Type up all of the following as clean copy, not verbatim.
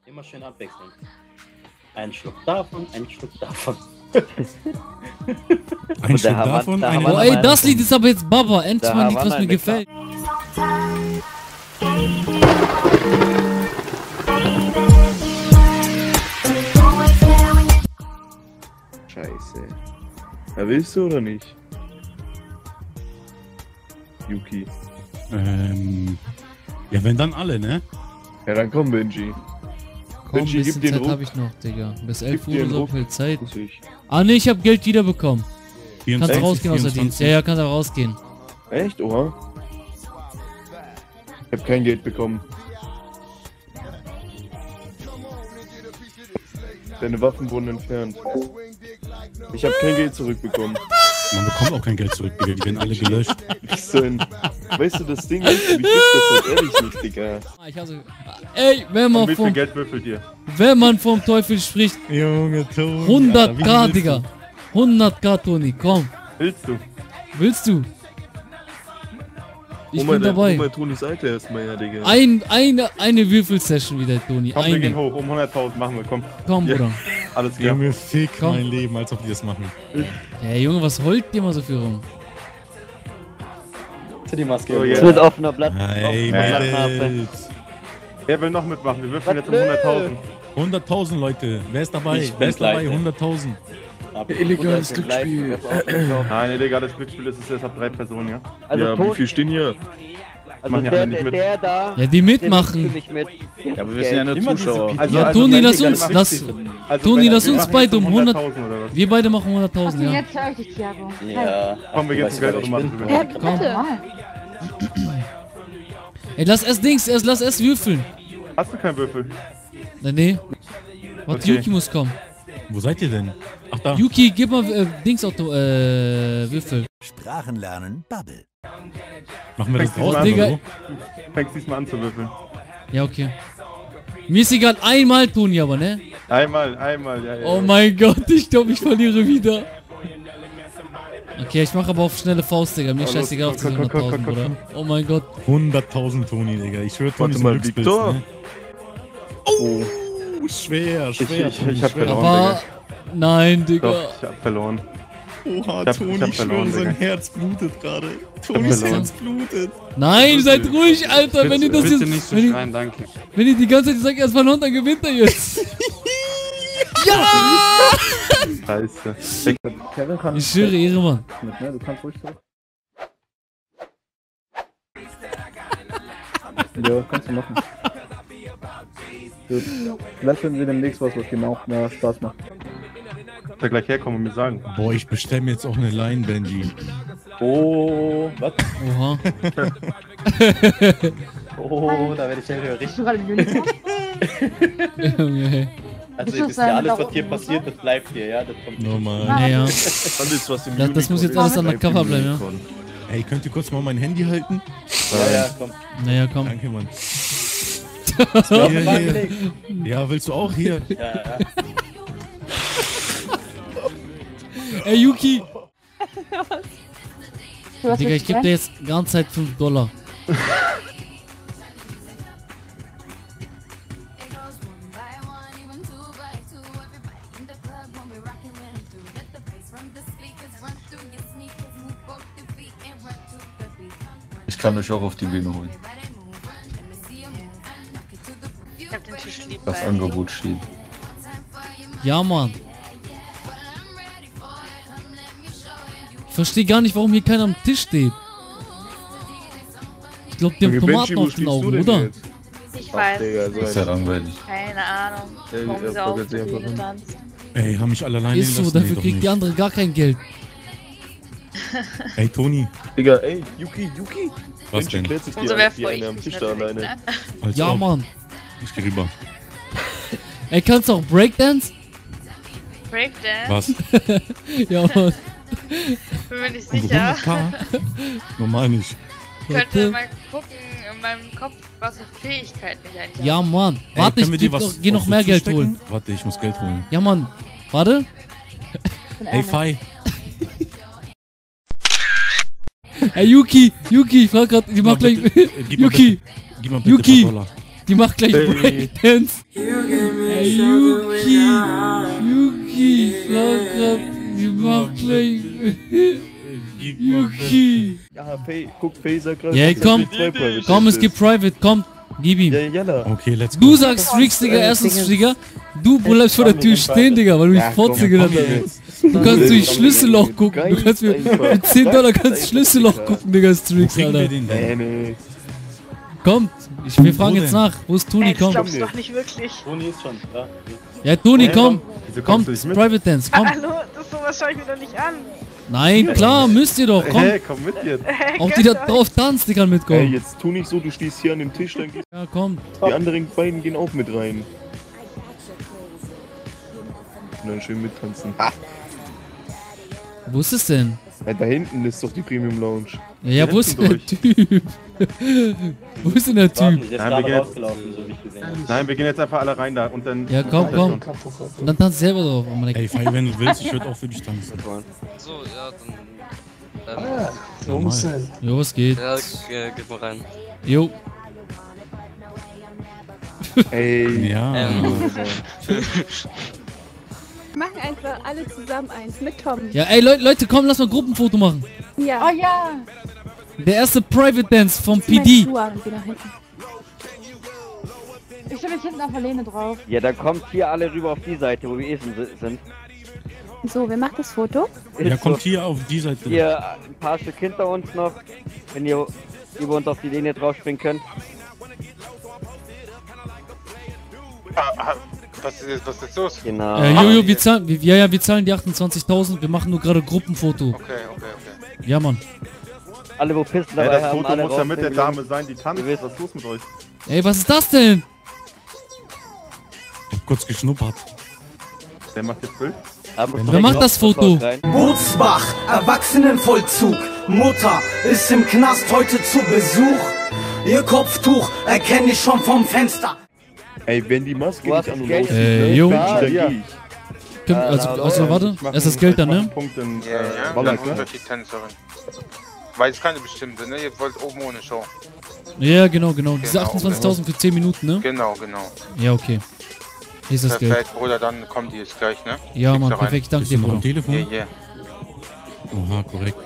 Immer schön abwechseln. Ein Schluck davon, ein Schluck davon. Ein Schluck davon, Oh ey, das Lied ist aber jetzt Baba. Endlich mal ein Lied, was mir gefällt. Scheiße. Ja, willst du oder nicht? Yuki. Ja, wenn dann alle, ne? Ja, dann komm, Benji. Komm, Benji, ein bisschen gib den Zeit Ruck. habe ich noch, Digga. Bis 11 Gib Uhr den so Ruck. viel Zeit. Muss ich. Ah ne, ich habe Geld wiederbekommen. Kannst 24, rausgehen aus der 24. Dienst. Ja, kannst auch rausgehen. Echt? Oha. Ich hab kein Geld bekommen. Deine Waffen wurden entfernt. Ich habe kein Geld zurückbekommen. Man bekommt auch kein Geld zurück, Digga. Die werden alle gelöscht. Weißt du, das Ding ist, wie kriegst das halt ehrlich nicht, Digga. Ich hasse. Ey, wenn man Geld würfelt ihr? wenn man vom Teufel spricht, Junge, Toni. 100k, Digga. 100k, Toni, komm. Willst du? Willst du? Ich bin dabei. Hol mal Tonis Alter erstmal her, Digga. Eine Würfelsession wieder, Toni. Komm, wir gehen Eine. hoch, um 100.000 machen wir, komm. Komm, Ja. Bruder. Alles klar. Junge, fick Komm. mein Leben, als ob die das machen. Ey, Junge, was heult dir mal so viel rum? Zieh die Maske. So, auf. ja. Es wird offener Blatt. Hey, Ja. Mädels. Wer will noch mitmachen? Wir würfeln jetzt um 100.000. 100.000 Leute. Wer ist dabei? Ich Wer bin ist dabei? pleite. 100.000. Illegales Glücksspiel. Nein, illegales Glücksspiel ist es erst ab 3 Personen, ja? Also Ja, wie viel stehen hier? Also Machen ja alle nicht mit. der da, Ja, die der mitmachen. nicht mit. Ja, aber wir sind ja nur Immer diese Zuschauer. Pizza. Ja, Also Toni, lass wenn uns, die- lass, Toni, wenn- lass wir uns machen beide jetzt um 100. 100.000 oder was? Wir beide machen 100.000, Okay, ja. jetzt höre ich dich, Thiago. Ja. Komm, wir gehen Weißt zum du, wer ich Geldautomaten bin? rüber. Bitte. Komm. Mal. Ey, lass erst würfeln. Hast du keinen Würfel? Nee. Warte, Okay. Yuki muss kommen. Wo seid ihr denn? Ach da. Yuki, gib mal Würfel. Sprachen lernen, Bubble. Machen wir das Fängst du draußen mal Digga. oder Fängst diesmal an zu würfeln. Ja, okay. Mir ist egal, einmal Toni aber, ne? Einmal, ja, ja. Oh mein Gott, ich glaube, ich verliere wieder. Okay, ich mache aber auf schnelle Faust, Digga. Mir Oh, los, scheißegal auf die komm, 100.000, Bruder. Oh mein Gott. so? 100.000 Toni, Digga. Ich schwöre, Toni Warte ist ein mal, Glückspilz, Victor. ne? Oh, schwer, schwer. Ich Toni, hab schwer. verloren. Aber, nein, Digga. Doch, ich hab verloren. Oha, Ich hab Toni, ich verloren, schwöre, sein Digga. Herz blutet gerade. Tonis verloren. Herz blutet. Nein, seid ruhig, Alter. Wenn ihr das Bitte jetzt, nicht so wenn schreien, danke. ihr die ganze Zeit sagt, er ist verloren, dann gewinnt er jetzt. Ja! Scheiße. Kevin kann Ich schwöre, Ehrenmann. mit, ne? Du kannst ruhig so. Ja, kannst du machen. Gut. Vielleicht finden wir demnächst was genau auch mehr Spaß macht. Kannst du gleich herkommen und mir sagen. Boah, ich bestell mir jetzt auch eine Line, Benji. Oh, was? Oha. Oh, da werde ich ja richtig. Bist du gerade im Uniform? Junge. Also, Ist ihr das wisst ja, alles, da was hier unten passiert, das bleibt hier, ja? Das kommt nicht. Normal. Naja. Alles, was im Das muss jetzt Unicorn alles ist, undercover bleibt im bleiben, ja. Unicorn. Ey, könnt ihr kurz mal mein Handy halten? Ja, komm. Naja, komm. Danke, Mann. Ja, Hier, hier, hier. Ja, willst du auch hier? ja. Ey, Yuki. Du hast Digga, mich ich geb dir jetzt die ganze Zeit $5. Ich kann euch auch auf die Bühne holen. Ich hab den Tisch lieb. Das Angebot steht. Ja, Mann. Ich verstehe gar nicht, warum hier keiner am Tisch steht. Ich glaube, die haben Okay, Benji, Tomaten wo auf den stehst du Augen, denn oder? jetzt? Ich Ach, weiß Digga, es so Das ist ja nicht. langweilig. Keine Ahnung, Ja, warum ich sie hab auf jetzt die einfach Bühne hin. tanzt. Ey, haben mich alle alleine Ist so, gelassen? dafür Nee, doch kriegt die nicht. andere gar kein Geld. Ey, Toni. Digga, ey, Yuki. Was Benji denn? klärt sich Und so die wer ein, wie freue einer ich am mich Tisch da natürlich, alleine. ne? Als Ja, ob. Mann. Ich geh rüber. Ey, kannst du auch Breakdance? Breakdance? Was? Ja, Mann. Bin mir nicht Und sicher. 100k? Normal nicht. Ich könnte Warte. mal gucken in meinem Kopf, was für Fähigkeiten ich eigentlich Ja, Mann. Ey, Warte, können wir dir ich geh noch auf mehr so Geld zustecken? holen. Warte, ich muss Geld holen. Ja, Mann. Warte. Ey, Fai. Ey, Yuki, ich frag grad, die macht gleich. Gib mal Yuki, bitte, gib mal bitte Yuki. ein paar $. Die macht gleich Hey. Breakdance. Ey, Yuki, frag grad, sie macht gleich. Yuki. Ja, guck, Phaser gerade. Ja, komm, komm, es gibt Private, komm, gib ihm. Ja, Jalla. Okay, let's Du go. sagst Streaks, Digga, erstens, Digga. Du bleibst vor der Tür stehen, Digga, weil du mich Fotze genannt hast. Du kannst durch Schlüsselloch gucken. Du kannst mir mit 10 Dollar kannst Schlüsselloch gucken, Digga, Wo Streaks, kriegen wir Alter. den denn? Nee. Kommt, wir fragen Wo jetzt denn? nach. Wo ist Toni? Ey, das Komm. glaubst du doch nicht wirklich. Toni ist schon da. Ja, Toni, komm. Wieso Komm, kommst du nicht mit? Private Dance, komm. Hallo, das sowas schaue ich mir doch nicht an. Nein, klar, müsst ihr doch, komm. Hey, komm mit jetzt. Auch die da drauf tanzt, die kann Ey, mitkommen. jetzt tu nicht so, du stehst hier an dem Tisch, dann gehst Ja, komm. die anderen beiden gehen auch mit rein. Und dann schön mittanzen. Wo ist es denn? Ja, da hinten ist doch die Premium Lounge. Ja, wo ist denn der hinten Typ? Wo ist denn der Warten, Typ? der ist Nein, wir gerade gehen jetzt- rausgelaufen, so wie ich gesehen habe. Nein, wir gehen jetzt einfach alle rein da und dann... Ja, komm, komm. Und dann tanzt selber drauf. Oh, mein Ey, Fai, wenn du willst, ich würde auch für dich tanzen. So, ja, dann. Normal. Jo, was geht? Ja, gib mal rein. Jo. Ey. Ja. Machen einfach alle zusammen eins mit Tom. Ja, ey, Leute, komm, lass mal ein Gruppenfoto machen. Ja. Oh ja. Der erste Private Dance vom Meine PD. Schuhe an und geh nach hinten. Ich stelle mich hinten auf der Lehne drauf. Ja, dann kommt hier alle rüber auf die Seite, wo wir sind. So, wer macht das Foto? Ja, kommt hier auf die Seite. Hier ein paar Stück hinter uns noch, wenn ihr über uns auf die Linie drauf springen könnt. Was ist los? Genau. Jojo, wir zahlen, wir zahlen die 28.000. Wir machen nur gerade Gruppenfoto. Okay. Ja, Mann. Alle, wo Pisten Ja, dabei das haben, Foto alle muss ja mit der rausnehmen. Dame sein, die tanzt. Was ist los mit euch? Ey, was ist das denn? Ich hab kurz geschnuppert. Der macht jetzt Bild? Wer macht das Foto? Bootsbach, Erwachsenenvollzug. Mutter ist im Knast heute zu Besuch. Ihr Kopftuch erkenne ich schon vom Fenster. Ey, wenn die Maske nicht an und aus Jo. dann geh ich. Also, warte. Erst das Geld dann, ne? Ja, dann wird die Tänzerin. Weil es keine bestimmte, ne? Ihr wollt oben ohne Show. Ja, genau. Diese 28.000 für 10 Minuten, ne? Genau. Ja, okay. Hier ist das Geld. Perfekt, Bruder, dann kommt die jetzt gleich, ne? Ja, Schick's Mann, da rein. perfekt. Danke Bist dir, du noch am Bruder. Telefon? Ja. Oha, korrekt.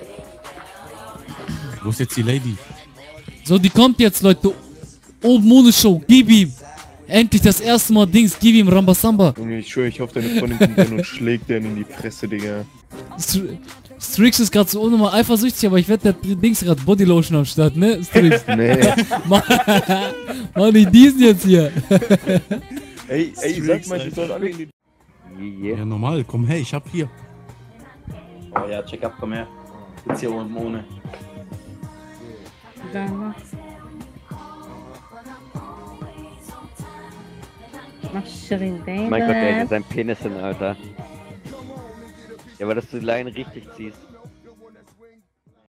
Wo ist jetzt die Lady? So, die kommt jetzt, Leute. Oben ohne Show. Gib ihm. Endlich das erste Mal Dings. Gib ihm Rambasamba. Junge, ich schwöre, ich hoffe, deine Freundin kommt rein und schlägt den in die Fresse, Digga. Strix ist gerade so unnormal eifersüchtig, aber ich wette, der Dings gerade Bodylotion am Start, ne? Strix. Nee. Mann, die diesen jetzt hier. Ey, sag mal, ich soll alle in die... Ja, normal. Komm her, ich hab hier. Oh ja, check up, komm her. Jetzt hier oben ohne. Mach Shirin David. Mein Gott, der hat seinen Penis hin, Alter. Ja, aber dass du die Leine richtig ziehst.